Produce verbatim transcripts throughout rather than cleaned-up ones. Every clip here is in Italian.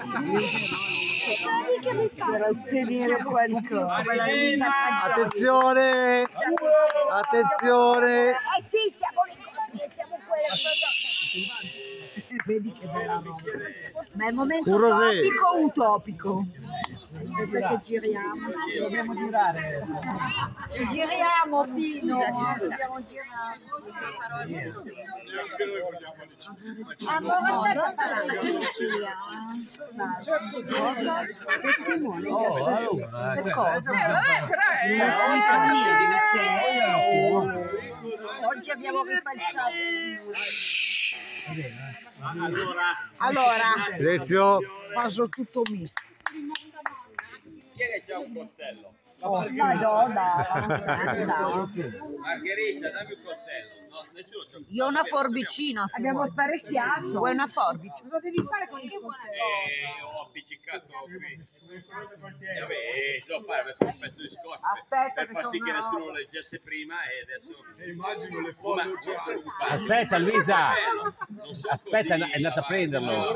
per ottenere qualcosa. Attenzione! Attenzione! Eh sì, siamo lì, siamo quelle. Vedi che bella roba. Ma è il momento Un rosé. topico o utopico? Aspetta che giriamo. Dobbiamo girare. Ci giriamo, Pino. Dobbiamo girare. Cosa? Per Simone. Per cosa? Non ho niente. Oggi abbiamo ripensato. Allora, Allora, Silenzio! faccio tutto mio. chi è che c'ha un coltello? Oh, Madonna, santa. Margherita, dammi un coltello. No, nessuno c'ha un Io ho una coltello. forbicina, se Abbiamo vuoi. sparecchiato. Vuoi una forbice? Cosa devi fare con il coltello? Eh, ho appiccicato qui. E vabbè, so fare adesso questo discorso Aspetta, per che far sì sono che una nessuno roba. lo leggesse prima e adesso Immagino le folle oceane. Aspetta Luisa, non so aspetta, così è andata a avanti. prenderlo.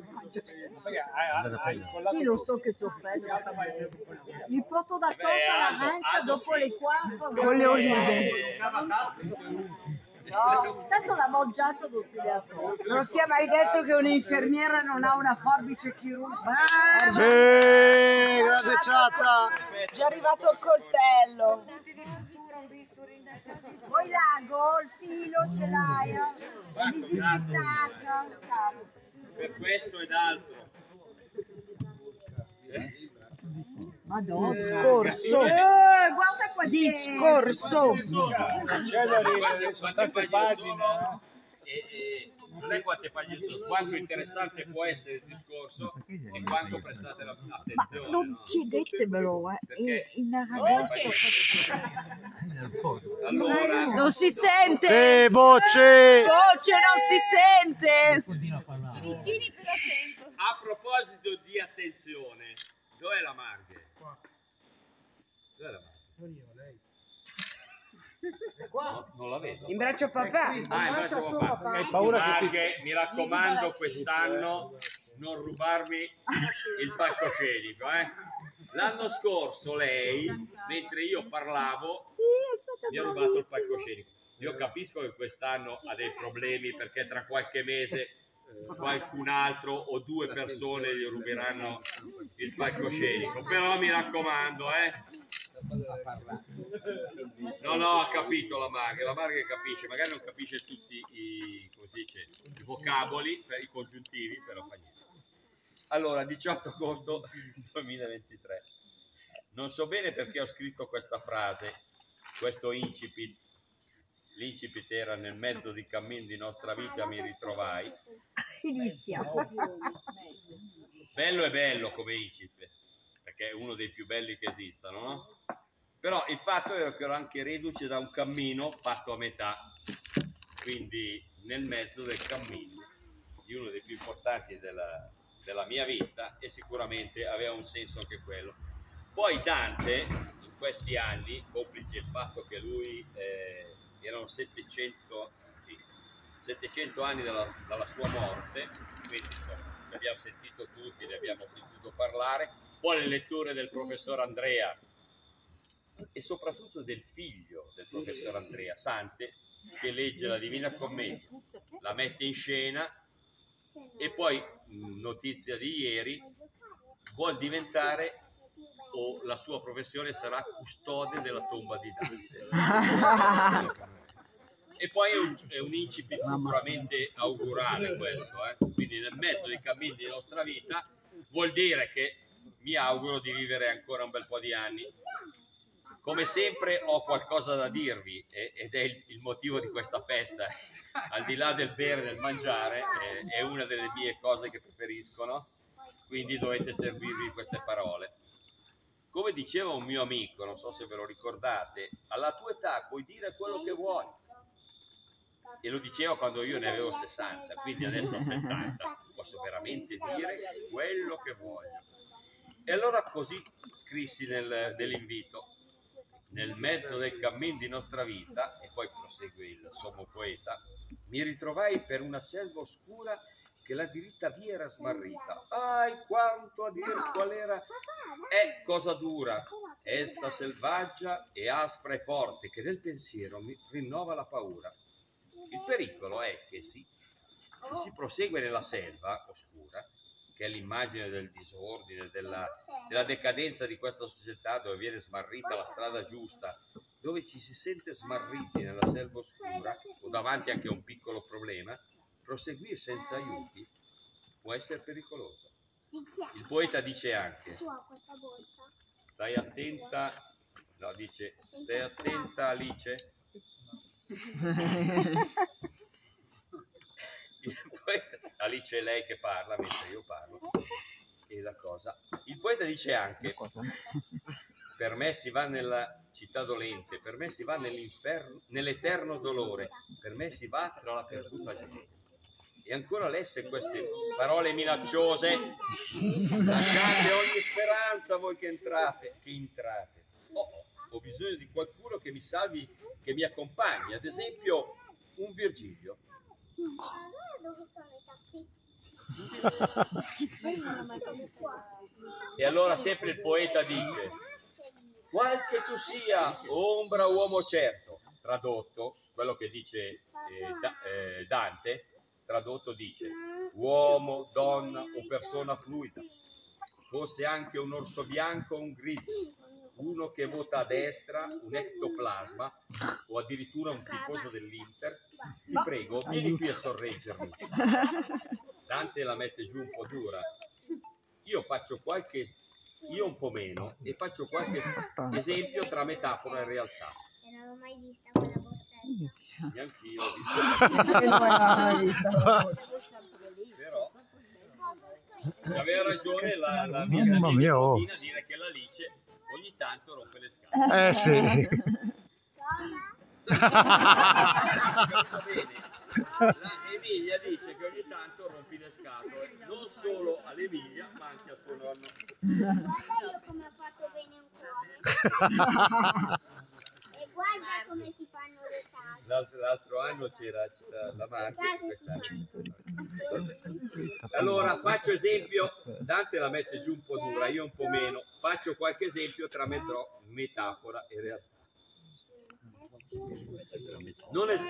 Sì, lo so che sorpresa. Mi porto da Beh, sopra Aldo, l'arancia Aldo dopo sì. le quattro. Con le olive. No, tanto l'ha mangiato non si le ha tolto. Non si è mai detto che un'infermiera non ha una forbice chirurgica. Sì, grande chatta! È già arrivato il coltello. Vuoi l'ago, il filo ce l'hai? È disinfettato. Per questo ed altro. Madonna. Discorso. Eh, guarda qua Discorso. Quante, quante pagine sono e, e non è quante pagine sono, quanto interessante può essere il discorso e quanto prestate la- attenzione. Non No? chiedetemelo, eh. Perché- In agosto. Allora, Non si sente. Sì, voce! Voce non si sente. vicini per assento. a proposito di attenzione, dov'è la Marghe? Dov'è la Marghe? No, non la vedo. In braccio a papà. Ah, in braccio a papà. Hai paura che ti... Marghe, mi raccomando, quest'anno non rubarmi il palcoscenico, eh? L'anno scorso lei, mentre io parlavo, mi ha rubato il palcoscenico. Io capisco che quest'anno ha dei problemi perché tra qualche mese qualcun altro o due persone gli ruberanno il palcoscenico, però mi raccomando, eh? No, no, ha capito la Marghe, la Marghe capisce, magari non capisce tutti i, come si dice, i vocaboli, per i congiuntivi, però fa niente. Allora, diciotto agosto duemilaventitré. Non so bene perché ho scritto questa frase, questo incipit. L'incipit era: nel mezzo di cammin di nostra vita mi ritrovai. Inizia. Bello e bello come incipit, perché è uno dei più belli che esistano, no? Però il fatto era che ero anche reduce da un cammino fatto a metà, quindi nel mezzo del cammino di uno dei più importanti della, della mia vita, e sicuramente aveva un senso anche quello. Poi Dante, in questi anni, complice il fatto che lui eh, erano settecento, sì, settecento anni dalla, dalla sua morte, quindi insomma, ne abbiamo sentito tutti, ne abbiamo sentito parlare, poi le letture del professor Andrea e soprattutto del figlio del professor Andrea, Sante, che legge la Divina Commedia, la mette in scena e poi, notizia di ieri, vuol diventare, o la sua professione sarà, custode della tomba di Dante. E poi è un, è un incipit sicuramente augurale questo, eh? Quindi nel mezzo dei cammini della nostra vita vuol dire che mi auguro di vivere ancora un bel po' di anni. Come sempre ho qualcosa da dirvi ed è il, il motivo di questa festa, al di là del bere e del mangiare, è, è una delle mie cose che preferisco, no? Quindi dovete servirvi queste parole. Come diceva un mio amico, non so se ve lo ricordate, alla tua età puoi dire quello che vuoi. E lo diceva quando io ne avevo sessanta, quindi adesso ho settanta, posso veramente dire quello che voglio. E allora così scrissi nel, nell'invito: nel mezzo del cammin di nostra vita, e poi prosegue il sommo poeta, mi ritrovai per una selva oscura che la diritta via era smarrita. Ai, quanto a dir qual era è cosa dura, esta selvaggia e aspra e forte, che nel pensiero mi rinnova la paura. Il pericolo è che sì, se si prosegue nella selva oscura, che è l'immagine del disordine, della, della decadenza di questa società, dove viene smarrita la strada giusta, dove ci si sente smarriti nella selva oscura o davanti anche a un piccolo problema, proseguire senza aiuti può essere pericoloso. Il poeta dice anche, stai attenta, no, dice, stai attenta Alice. Il poeta, Alice è lei che parla mentre io parlo. E la cosa. Il poeta dice anche, per me si va nella città dolente, per me si va nell'inferno, nell'eterno dolore, per me si va tra la perduta gente. E ancora lesse queste parole minacciose, lasciate ogni speranza voi che entrate, che entrate. Oh, ho bisogno di qualcuno che mi salvi, che mi accompagni, ad esempio un Virgilio. Dove sono i tappi? E allora sempre il poeta dice, qual che tu sia, ombra uomo certo, tradotto, quello che dice eh, da, eh, Dante, tradotto dice, uomo, donna o persona fluida, fosse anche un orso bianco o un grigio, uno che vota a destra, un ectoplasma o addirittura un tifoso dell'Inter, ti prego, vieni qui a sorreggermi. Dante la mette giù un po' dura. Io faccio qualche, io un po' meno, e faccio qualche esempio tra metafora e realtà. E non l'ho mai vista quella borsetta. Neanch'io ho visto. Però aveva ragione la, la mia Mamma mia, oh. a dire che l'Alice ogni tanto rompe le scatole. Eh sì. Bene. La Emilia dice che ogni tanto rompi le scatole, non solo all'Emilia ma anche a suo nonno. Guarda io come ho fatto bene un cuore. E guarda come si fanno le case. L'altro, l'altro anno c'era, c'era la macchina, quest'anno. Allora faccio esempio, Dante la mette giù un po' dura, io un po' meno, faccio qualche esempio tra metro, metafora e realtà. Non, es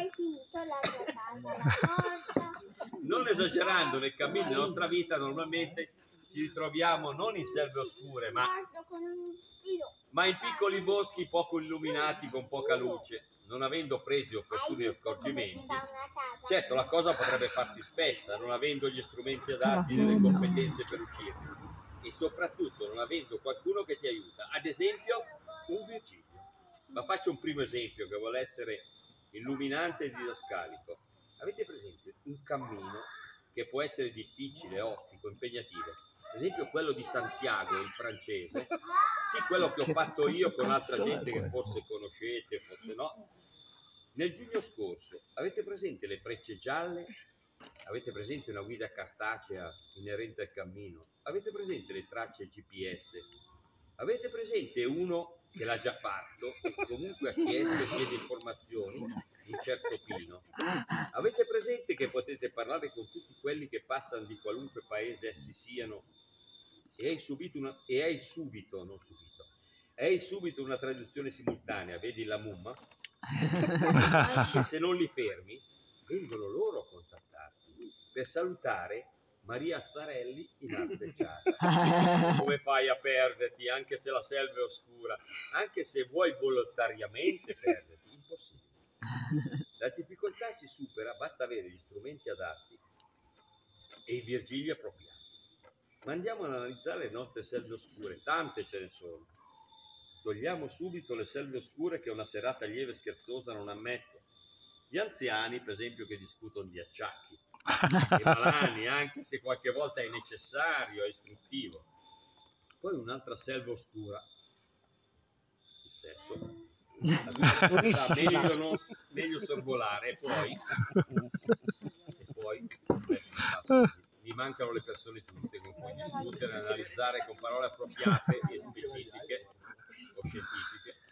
non esagerando, nel cammino della nostra vita normalmente ci ritroviamo non in selve oscure ma, ma in piccoli boschi poco illuminati con poca luce, non avendo presi opportuni accorgimenti. Certo, la cosa potrebbe farsi spessa, non avendo gli strumenti adatti né le competenze per uscire, e soprattutto non avendo qualcuno che ti aiuta, ad esempio un Virgilio. Ma faccio un primo esempio che vuole essere illuminante e didascalico. Avete presente un cammino che può essere difficile, ostico, impegnativo? Ad esempio quello di Santiago in francese, sì, quello che ho fatto io con altra gente che forse conoscete, forse no. Nel giugno scorso, avete presente le frecce gialle? Avete presente una guida cartacea inerente al cammino? Avete presente le tracce G P S? Avete presente uno che l'ha già fatto e comunque ha chiesto e chiede informazioni, un certo Pino? Avete presente che potete parlare con tutti quelli che passano di qualunque paese essi siano e hai subito una, e hai subito, non subito, e hai subito una traduzione simultanea, vedi la mumma? E se non li fermi, vengono loro a contattarti per salutare Maria Azzarelli in azzecciata. Come fai a perderti, anche se la selva è oscura, anche se vuoi volontariamente perderti? Impossibile. La difficoltà si supera, basta avere gli strumenti adatti e i Virgili appropriati. Ma andiamo ad analizzare le nostre selve oscure, tante ce ne sono. Togliamo subito le selve oscure che una serata lieve e scherzosa non ammette. Gli anziani, per esempio, che discutono di acciacchi. I malani, anche se qualche volta è necessario, è istruttivo. Poi un'altra selva oscura, il sesso. Meglio, non, meglio sorvolare. E poi, e poi mi mancano le persone giuste con cui discutere e analizzare con parole appropriate e specifiche o scientifiche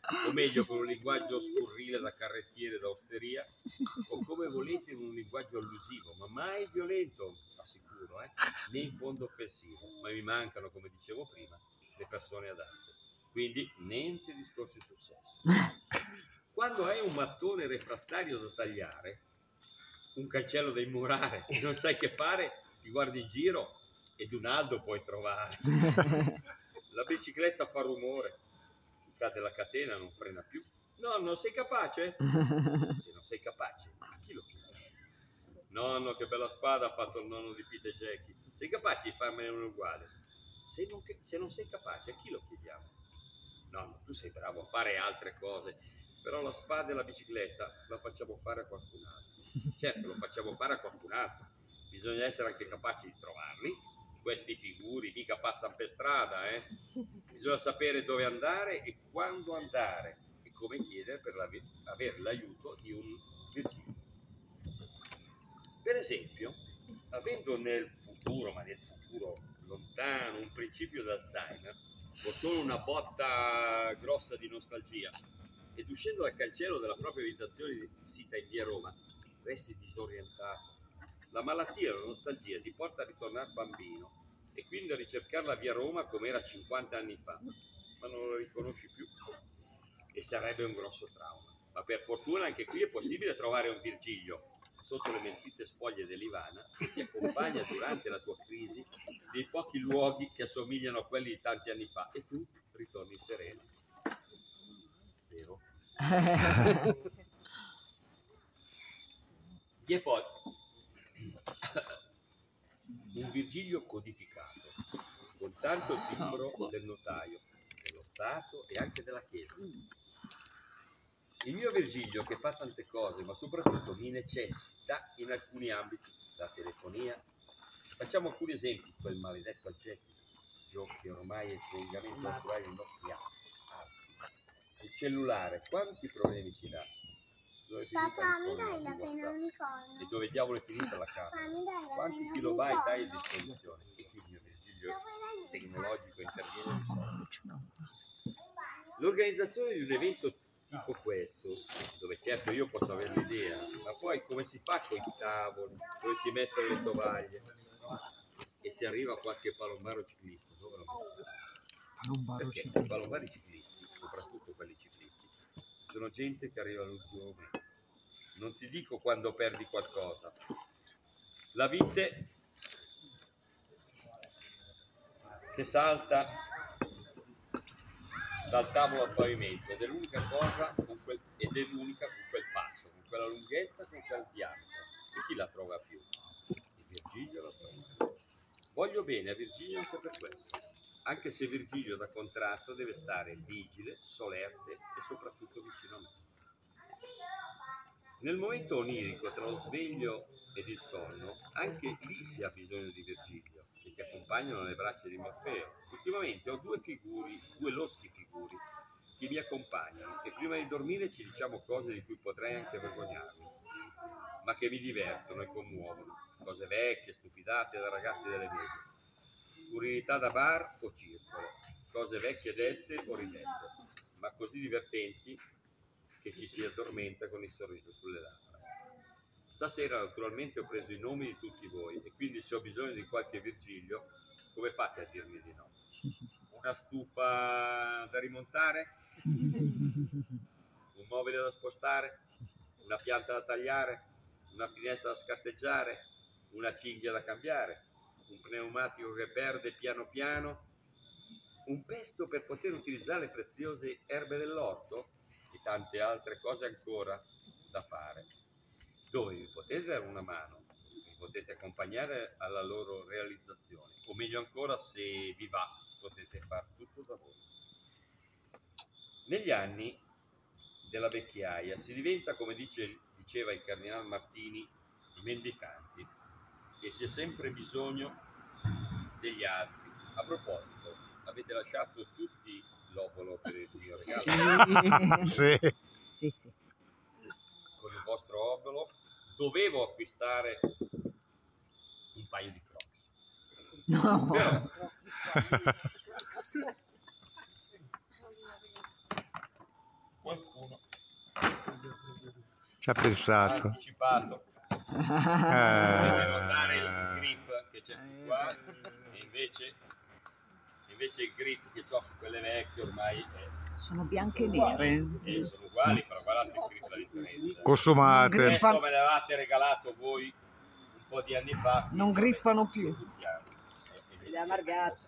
o meglio con un linguaggio scurrile da carrettiere, da osteria, o come volete in un linguaggio allusivo, ma mai violento, assicuro, eh? né in fondo offensivo, ma mi mancano, come dicevo prima, le persone adatte. Quindi niente discorsi sul sesso. Quando hai un mattone refrattario da tagliare, un cancello da immurare e non sai che fare, ti guardi in giro e di un aldo puoi trovare. La bicicletta fa rumore, cade la catena, non frena più. No, non sei capace? Se non sei capace, a chi lo chiedi? Nonno, che bella spada ha fatto il nonno di Pete e Jackie. Sei capace di farmene uno uguale? Se non, se non sei capace, a chi lo chiediamo? Nonno, tu sei bravo a fare altre cose, però la spada e la bicicletta la facciamo fare a qualcun altro. Certo, lo facciamo fare a qualcun altro. Bisogna essere anche capaci di trovarli. Questi figuri mica passano per strada, eh? Bisogna sapere dove andare e quando andare e come chiedere per la, avere l'aiuto di un Virgilio. Per esempio, avendo nel futuro, ma nel futuro lontano, un principio d'Alzheimer o solo una botta grossa di nostalgia ed uscendo dal cancello della propria abitazione sita in via Roma, resti disorientato. La malattia o la nostalgia ti porta a ritornare bambino e quindi a ricercare la via Roma come era cinquanta anni fa, ma non lo riconosci più e sarebbe un grosso trauma. Ma per fortuna anche qui è possibile trovare un Virgilio sotto le mentite spoglie dell'Ivana che ti accompagna durante la tua crisi dei pochi luoghi che assomigliano a quelli di tanti anni fa e tu ritorni sereno. Vero? E poi un Virgilio codificato con tanto timbro del notaio, dello Stato e anche della Chiesa. Il mio Virgilio che fa tante cose, ma soprattutto mi necessita in alcuni ambiti, la telefonia. Facciamo alcuni esempi, quel maledetto aggettivo che ormai è il collegamento naturale dei nostri atti. Il cellulare, quanti problemi ci dà? Dove è finita Papà, mi dai la penna unicorno? E dove diavolo è finita la carta? Papà, mi dai la Quanti penna kilobyte hai a unicorno? disposizione? E qui il mio Virgilio tecnologico interviene e risolve. L'organizzazione di un evento tipo questo, dove certo io posso avere l'idea, ma poi come si fa con i tavoli, dove si mettono le tovaglie e si arriva a qualche palombaro ciclista, dove lo metto? Perché i palombari ciclisti, soprattutto quelli ciclisti, sono gente che arriva all'ultimo momento. Non ti dico quando perdi qualcosa. La vite che salta dal tavolo al pavimento ed è l'unica cosa con quel, ed è l'unica con quel passo, con quella lunghezza, con quel diametro. E chi la trova più? E Virgilio la trova. Voglio bene a Virgilio anche per questo, anche se Virgilio da contratto deve stare vigile, solerte e soprattutto vicino a me. Nel momento onirico tra lo sveglio ed il sonno, anche lì si ha bisogno di Virgilio, che ti accompagnano alle braccia di Morfeo. Ultimamente ho due figuri, due loschi figuri, che mi accompagnano e prima di dormire ci diciamo cose di cui potrei anche vergognarmi, ma che mi divertono e commuovono. Cose vecchie, stupidate da ragazzi delle medie. Scurrilità da bar o circolo, cose vecchie dette o ridette, ma così divertenti che ci si addormenta con il sorriso sulle labbra. Stasera naturalmente ho preso i nomi di tutti voi e quindi se ho bisogno di qualche Virgilio, come fate a dirmi di no? Una stufa da rimontare? Un mobile da spostare? Una pianta da tagliare? Una finestra da scarteggiare? Una cinghia da cambiare? Un pneumatico che perde piano piano? Un pesto per poter utilizzare le preziose erbe dell'orto? E tante altre cose ancora da fare, dove vi potete dare una mano, vi potete accompagnare alla loro realizzazione, o meglio ancora, se vi va, potete fare tutto da voi. Negli anni della vecchiaia si diventa, come dice, diceva il Cardinal Martini, i mendicanti, e si ha sempre bisogno degli altri. A proposito, avete lasciato tutti l'obolo per il mio regalo? Sì. Sì, sì. Con il vostro obolo dovevo acquistare un paio di Crocs. No. Però, Ci ha pensato. anticipato. Devo dare il Eh, grip che c'è più qua e invece, invece il grip che ho su quelle vecchie ormai è, Sono bianche e nere. eh, sono uguali, però guardate il grip la differenza. consumate. Questo me l'avete regalato voi un po' di anni fa. quindi Non vabbè, grippano più. usiamo. E- e- Le amargate.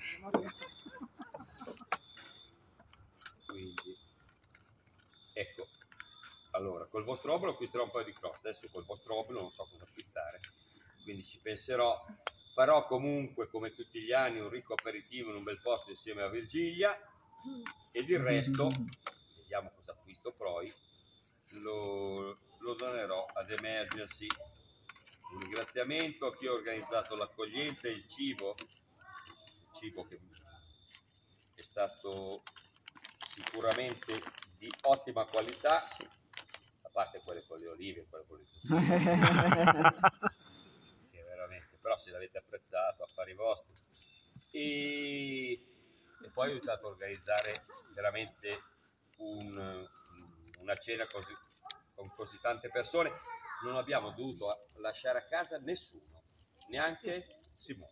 Quindi, ecco, allora, col vostro obolo acquisterò un paio di cross, adesso col vostro obolo non so cosa acquistare, quindi ci penserò. Farò comunque, come tutti gli anni, un ricco aperitivo in un bel posto insieme a Virgilia, ed il resto, vediamo cosa acquisto poi, lo, lo donerò ad Emergency. Un ringraziamento a chi ha organizzato l'accoglienza e il cibo, il cibo che è stato sicuramente di ottima qualità, a parte quelle con le olive, quelle con le zucchine, che veramente, però se l'avete apprezzato, affari vostri. E, e poi ho iniziato a organizzare veramente un, una cena così, con così tante persone. Non abbiamo dovuto lasciare a casa nessuno, neanche Simone.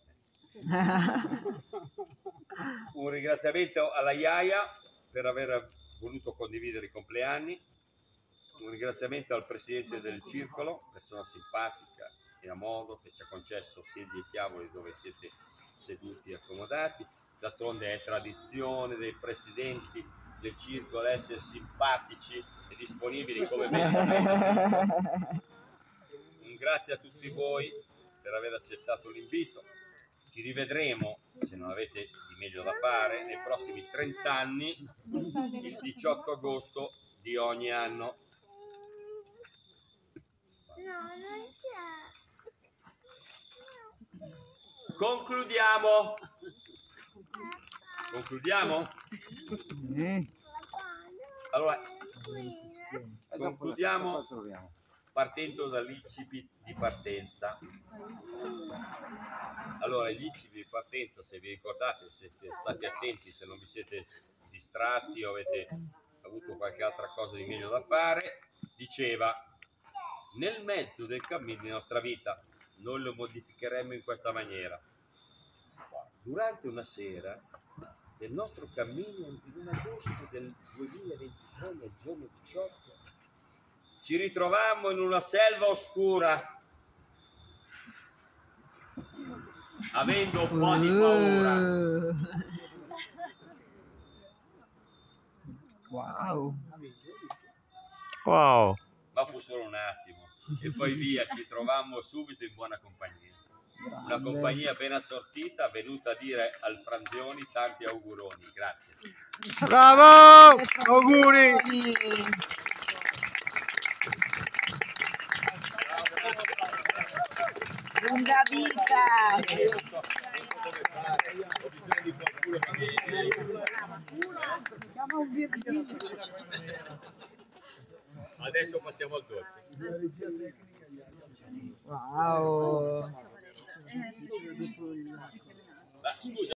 Un ringraziamento alla Iaia per aver voluto condividere i compleanni, un ringraziamento al presidente del circolo, persona simpatica e a modo, che ci ha concesso sedie e tavoli dove siete seduti e accomodati. D'altronde è tradizione dei presidenti del circolo essere simpatici e disponibili come me. Un grazie a tutti voi per aver accettato l'invito. Ci rivedremo, se non avete di meglio da fare, nei prossimi trenta anni, il diciotto agosto di ogni anno. No, non c'è. Concludiamo. Concludiamo? Allora, concludiamo partendo dall'incipit di partenza. Allora, gli incipit di partenza, se vi ricordate, se siete stati attenti, se non vi siete distratti o avete avuto qualche altra cosa di meglio da fare, diceva: nel mezzo del cammino di nostra vita noi lo modificheremo in questa maniera. Durante una sera del nostro cammino in un agosto del duemilaventitré, nel giorno diciotto, ci ritrovammo in una selva oscura, avendo un po' di paura. Wow. Wow. Ma fu solo un attimo e poi via, ci trovammo subito in buona compagnia. Una compagnia ben assortita, venuta a dire al Franzioni tanti auguroni. Grazie. Bravo! Auguri! Lunga vita! Ho bisogno di qualcuno che mi Chiama un Virgilio. Adesso passiamo al dolce. Wow. Ma, scusa.